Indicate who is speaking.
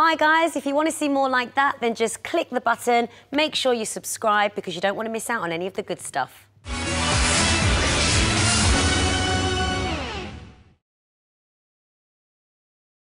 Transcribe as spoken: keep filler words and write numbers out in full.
Speaker 1: Hi guys, if you want to see more like that, then just click the button, make sure you subscribe because you don't want to miss out on any of the good stuff.